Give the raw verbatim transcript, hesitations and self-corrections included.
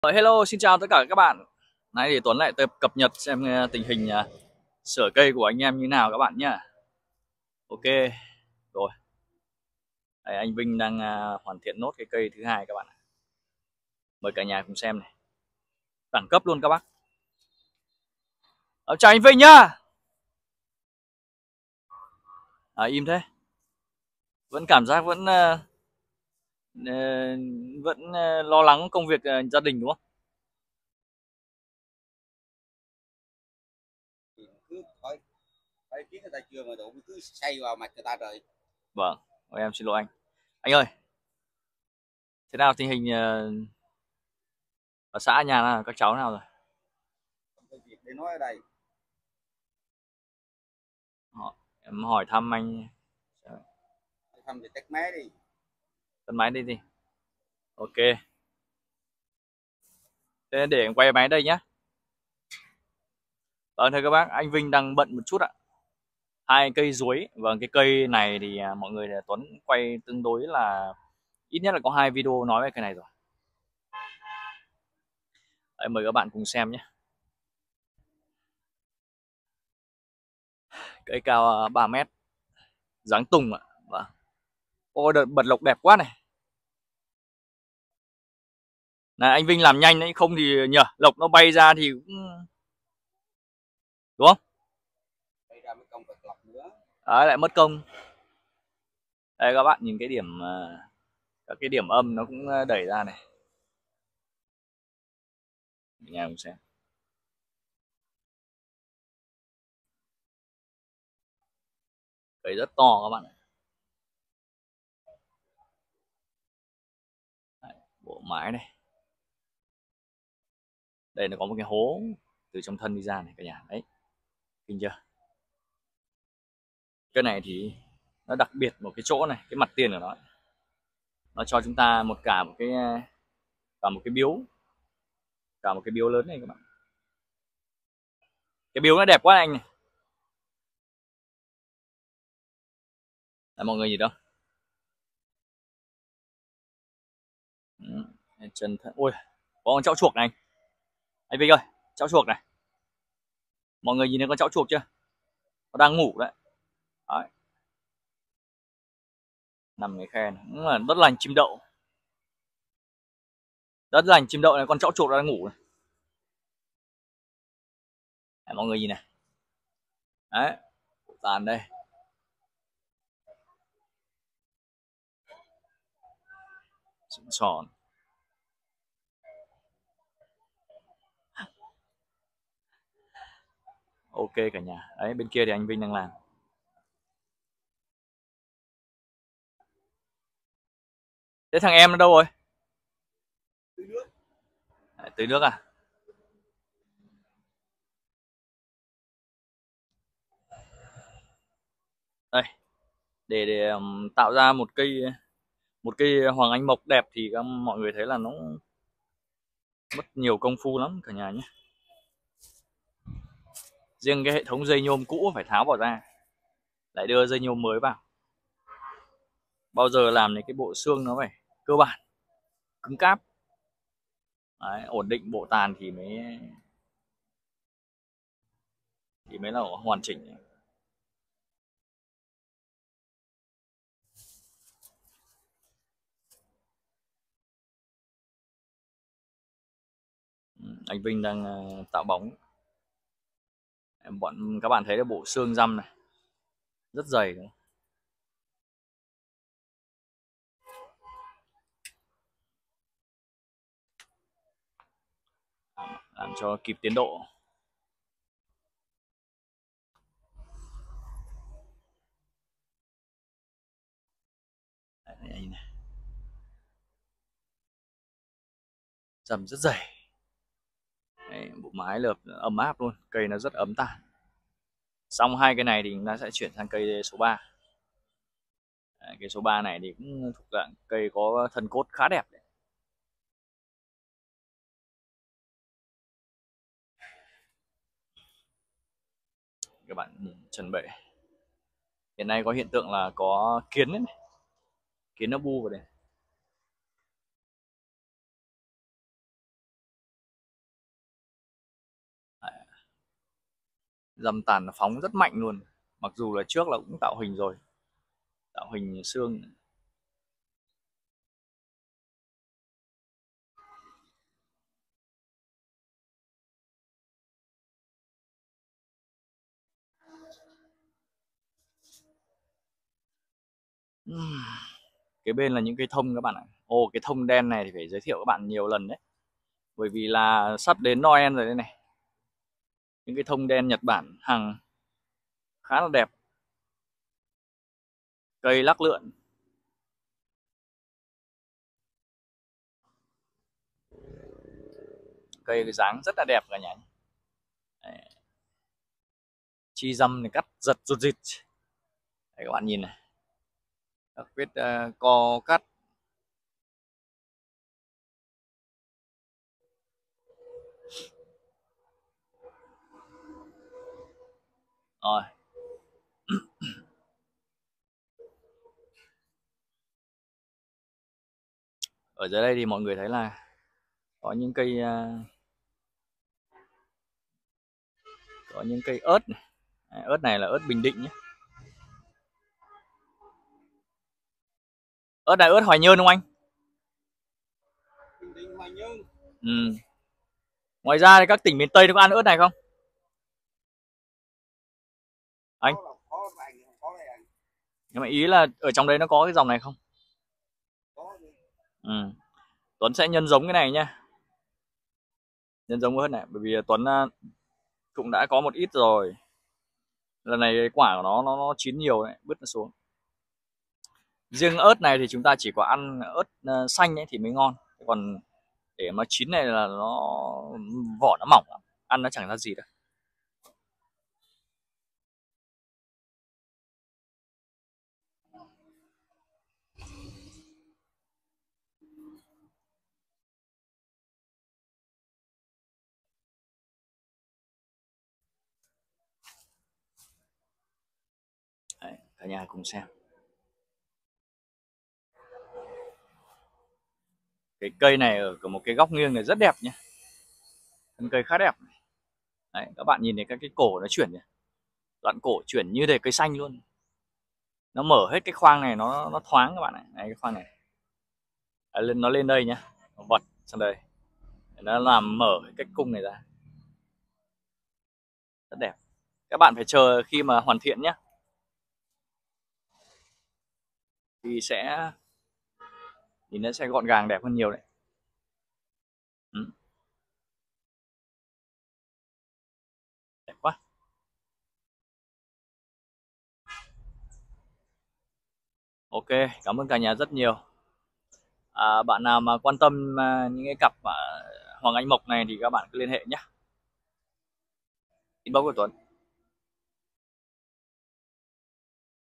Ờ, Hello, xin chào tất cả các bạn. Nay thì Tuấn lại tập cập nhật xem ờ, tình hình ờ, sửa cây của anh em như nào các bạn nhá. Ok, rồi. Đây, anh Vinh đang ờ, hoàn thiện nốt cái cây thứ hai các bạn. Mời cả nhà cùng xem này. Đẳng cấp luôn các bác. Ờ, chào anh Vinh nhá. À, im thế. Vẫn cảm giác vẫn ờ, ờ, vẫn ờ, lo lắng công việc ờ, gia đình đúng không? Thì cứ hỏi hỏi biết người ta chưa mà đủ cứ say vào mặt người ta rồi. Vâng, em xin lỗi anh. Anh ơi, thế nào tình hình ờ, ở xã nhà nào, các cháu nào rồi? Không có việc để nói ở đây. Họ, em hỏi thăm anh. Thăm thì tắt máy đi. Tắt máy đi đi. Ok. Thế để em quay máy đây nhá. Vâng thưa các bác, anh Vinh đang bận một chút ạ. Hai cây chuối, vâng cái cây này thì à, mọi người là Tuấn quay tương đối là ít nhất là có hai video nói về cây này rồi. Đấy, mời các bạn cùng xem nhé. Cây cao à, ba mét, dáng tùng ạ. Vâng. Ôi đợt bật lộc đẹp quá này. Này anh Vinh làm nhanh đấy, không thì nhờ lộc nó bay ra thì cũng đúng không? Bây ra mới công vật lọc nữa. Đấy, lại mất công. Đây các bạn nhìn cái điểm à, các cái điểm âm nó cũng à, đẩy ra này. Nhà cùng xem. Cây rất to các bạn ạ. Đấy, bộ mái này. Đây nó có một cái hố từ trong thân đi ra này cả nhà đấy, kinh chưa? Cái này thì nó đặc biệt một cái chỗ này, cái mặt tiền của nó nó cho chúng ta một cả một cái cả một cái biếu, cả một cái biếu lớn này các bạn. Cái biếu nó đẹp quá anh này. Đấy, mọi người nhìn đâu. Chân thân ôi, có con cháu chuột này anh anh Vinh ơi, cháu chuột này, mọi người nhìn thấy con cháu chuột chưa? Nó đang ngủ đấy. Đấy, nằm cái khe này. Cũng là đất lành chim đậu, đất lành chim đậu này, con cháu chuột đang ngủ này. Đấy, mọi người nhìn này. Đấy, tàn đây, sòn. Ok cả nhà. Đấy, bên kia thì anh Vinh đang làm. Thế thằng em nó đâu rồi? Tưới nước. Đấy, tưới nước à? Đây, để để um, tạo ra một cây một cây hoàng anh mộc đẹp thì các mọi người thấy là nó mất nhiều công phu lắm cả nhà nhé. Riêng cái hệ thống dây nhôm cũ phải tháo bỏ ra, lại đưa dây nhôm mới vào. Bao giờ làm này cái bộ xương nó phải cơ bản, cứng cáp. Đấy, ổn định bộ tàn thì mới thì mới là hoàn chỉnh. Ừ, anh Vinh đang uh, tạo bóng. Em bọn các bạn thấy là bộ xương răm này rất dày nữa. Làm cho kịp tiến độ. Đấy, này. Răm rất dày. Đấy, bộ mái lợp ấm áp luôn, cây nó rất ấm tàn. Xong hai cái này thì chúng ta sẽ chuyển sang cây số ba. Đấy, cây số ba này thì cũng thuộc dạng cây có thân cốt khá đẹp đấy. Các bạn nhìn trần bệ. Hiện nay có hiện tượng là có kiến đấy này. Kiến nó bu vào đây. Dăm tàn nó phóng rất mạnh luôn, mặc dù là trước là cũng tạo hình rồi, tạo hình xương. Cái bên là những cây thông các bạn ạ. Ồ, cái thông đen này thì phải giới thiệu các bạn nhiều lần đấy, bởi vì là sắp đến Noel rồi đây này. Những cái thông đen Nhật Bản hàng khá là đẹp, cây lắc lượn. Cây cái dáng rất là đẹp cả nhà. Đấy. Chi dăm này cắt giật rụt rịt. Đấy, các bạn nhìn này, các vết uh, co cắt. Rồi. Ở dưới đây thì mọi người thấy là có những cây uh, có những cây ớt này. Đấy, ớt này là ớt Bình Định nhé. Ớt này ớt Hoài Nhơn không anh? Bình Định, Hoài Nhơn. Ừ. Ngoài ra thì các tỉnh miền Tây có ăn ớt này không anh? Có, có, anh, có đây anh. Nhưng mà ý là ở trong đấy nó có cái dòng này không? Có. Ừ. Tuấn sẽ nhân giống cái này nhá, nhân giống ớt này, bởi vì Tuấn cũng đã có một ít rồi. Lần này cái quả của nó nó, nó chín nhiều đấy, bứt nó xuống. Riêng ớt này thì chúng ta chỉ có ăn ớt xanh ấy thì mới ngon, còn để mà chín này là nó vỏ nó mỏng lắm, ăn nó chẳng ra gì đâu. Đấy, cả nhà cùng xem. Cái cây này ở một cái góc nghiêng này rất đẹp nhé, thân cây khá đẹp. Đấy, các bạn nhìn thấy các cái cổ nó chuyển nhỉ, đoạn cổ chuyển như để cây xanh luôn, nó mở hết cái khoang này, nó nó thoáng các bạn này. Đấy, cái khoang này à, lên nó lên đây nhá, nó vật sang đây, nó làm mở cái cung này ra, rất đẹp. Các bạn phải chờ khi mà hoàn thiện nhé, thì sẽ thì nó sẽ gọn gàng đẹp hơn nhiều đấy. Ừ. Đẹp quá. Ok, cảm ơn cả nhà rất nhiều. À, bạn nào mà quan tâm à, những cái cặp à, Hoàng Anh Mộc này thì các bạn cứ liên hệ nhé, inbox của Tuấn.